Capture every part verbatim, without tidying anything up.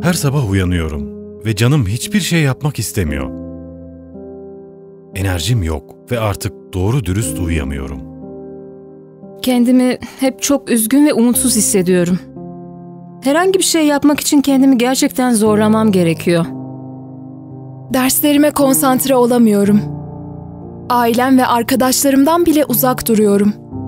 Her sabah uyanıyorum ve canım hiçbir şey yapmak istemiyor. Enerjim yok ve artık doğru dürüst uyuyamıyorum. Kendimi hep çok üzgün ve umutsuz hissediyorum. Herhangi bir şey yapmak için kendimi gerçekten zorlamam gerekiyor. Derslerime konsantre olamıyorum. Ailem ve arkadaşlarımdan bile uzak duruyorum.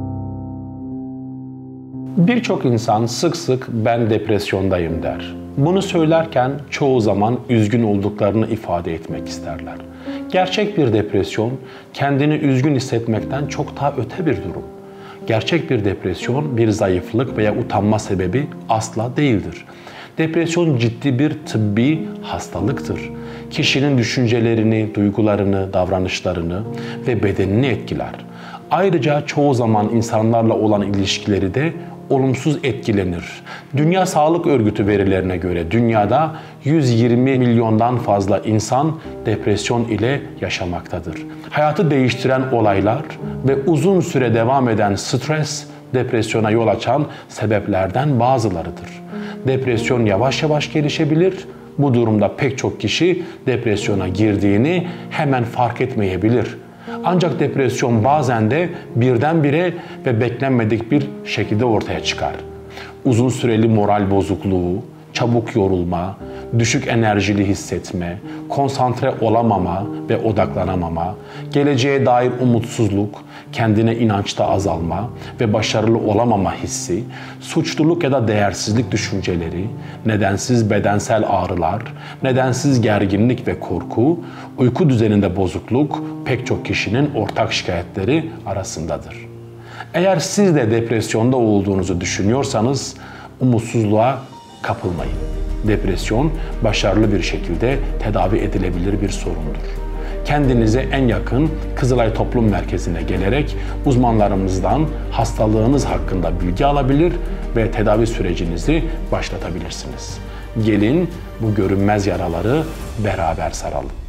Birçok insan sık sık ben depresyondayım der. Bunu söylerken çoğu zaman üzgün olduklarını ifade etmek isterler. Gerçek bir depresyon kendini üzgün hissetmekten çok daha öte bir durum. Gerçek bir depresyon bir zayıflık veya utanma sebebi asla değildir. Depresyon ciddi bir tıbbi hastalıktır. Kişinin düşüncelerini, duygularını, davranışlarını ve bedenini etkiler. Ayrıca çoğu zaman insanlarla olan ilişkileri de olumsuz etkilenir. Dünya Sağlık Örgütü verilerine göre dünyada yüz yirmi milyondan fazla insan depresyon ile yaşamaktadır. Hayatı değiştiren olaylar ve uzun süre devam eden stres, depresyona yol açan sebeplerden bazılarıdır. Depresyon yavaş yavaş gelişebilir. Bu durumda pek çok kişi depresyona girdiğini hemen fark etmeyebilir. Ancak depresyon bazen de birdenbire ve beklenmedik bir şekilde ortaya çıkar. Uzun süreli moral bozukluğu, çabuk yorulma, düşük enerjili hissetme, konsantre olamama ve odaklanamama, geleceğe dair umutsuzluk, kendine inançta azalma ve başarılı olamama hissi, suçluluk ya da değersizlik düşünceleri, nedensiz bedensel ağrılar, nedensiz gerginlik ve korku, uyku düzeninde bozukluk pek çok kişinin ortak şikayetleri arasındadır. Eğer siz de depresyonda olduğunuzu düşünüyorsanız umutsuzluğa kapılmayın. Depresyon başarılı bir şekilde tedavi edilebilir bir sorundur. Kendinize en yakın Kızılay Toplum Merkezi'ne gelerek uzmanlarımızdan hastalığınız hakkında bilgi alabilir ve tedavi sürecinizi başlatabilirsiniz. Gelin bu görünmez yaraları beraber saralım.